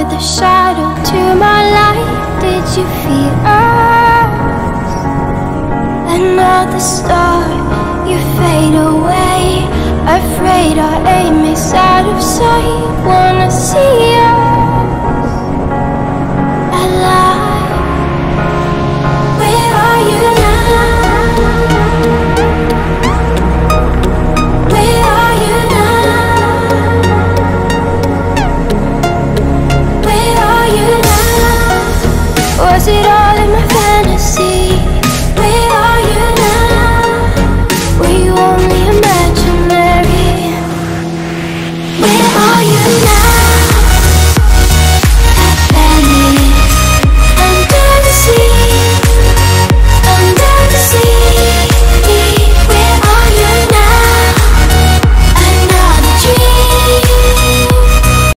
with a shadow to my light. Did you feel us? Another star, you fade away. Afraid our aim is out of sight. Wanna see us